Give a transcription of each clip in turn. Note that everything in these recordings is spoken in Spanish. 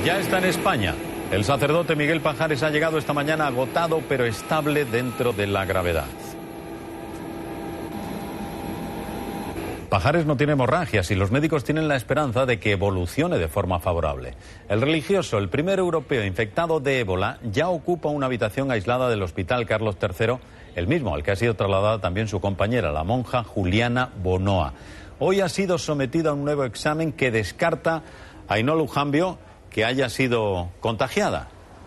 Ya está en España. El sacerdote Miguel Pajares ha llegado esta mañana agotado pero estable dentro de la gravedad. Pajares no tiene hemorragias y los médicos tienen la esperanza de que evolucione de forma favorable. El religioso, el primer europeo infectado de ébola, ya ocupa una habitación aislada del Hospital Carlos III, el mismo al que ha sido trasladada también su compañera, la monja Juliana Bonoa. Hoy ha sido sometida a un nuevo examen que descarta a Ainhoa Lujambio que haya sido contagiada.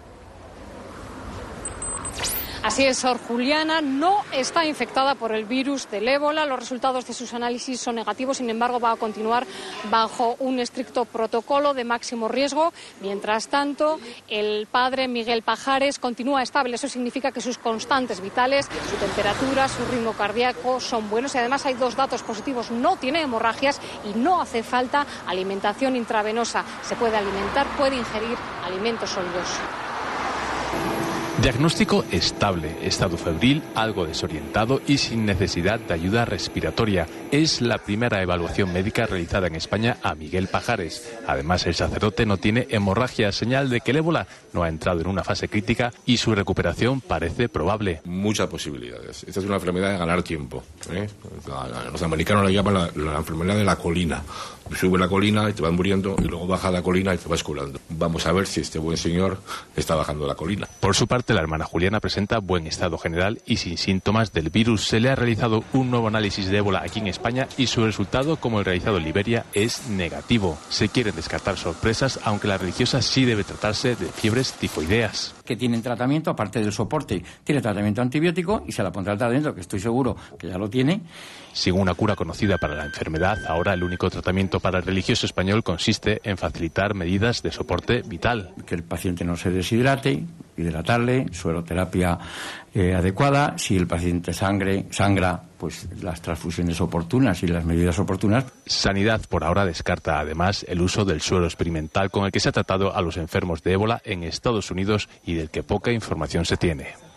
Así es, Sor Juliana no está infectada por el virus del ébola. Los resultados de sus análisis son negativos, sin embargo va a continuar bajo un estricto protocolo de máximo riesgo. Mientras tanto, el padre Miguel Pajares continúa estable. Eso significa que sus constantes vitales, su temperatura, su ritmo cardíaco son buenos y además hay dos datos positivos. No tiene hemorragias y no hace falta alimentación intravenosa. Se puede alimentar, puede ingerir alimentos sólidos. Diagnóstico estable, estado febril, algo desorientado y sin necesidad de ayuda respiratoria. Es la primera evaluación médica realizada en España a Miguel Pajares. Además, el sacerdote no tiene hemorragia, señal de que el ébola no ha entrado en una fase crítica y su recuperación parece probable. Muchas posibilidades. Esta es una enfermedad de ganar tiempo. Los americanos la llaman la enfermedad de la colina. Sube la colina y te vas muriendo y luego baja la colina y te vas curando. Vamos a ver si este buen señor está bajando la colina. Por su parte, la hermana Juliana presenta buen estado general y sin síntomas del virus. Se le ha realizado un nuevo análisis de ébola aquí en España y su resultado, como el realizado en Liberia, es negativo. Se quieren descartar sorpresas, aunque la religiosa sí debe tratarse de fiebres tifoideas. Que tienen tratamiento, aparte del soporte, tiene tratamiento antibiótico y se la pondrá al tratamiento, que estoy seguro que ya lo tiene. Sin una cura conocida para la enfermedad, ahora el único tratamiento para el religioso español consiste en facilitar medidas de soporte vital. Que el paciente no se deshidrate, hidratarle, sueroterapia adecuada. Si el paciente sangra, pues las transfusiones oportunas y las medidas oportunas. Sanidad por ahora descarta además el uso del suero experimental con el que se ha tratado a los enfermos de ébola en Estados Unidos y del que poca información se tiene.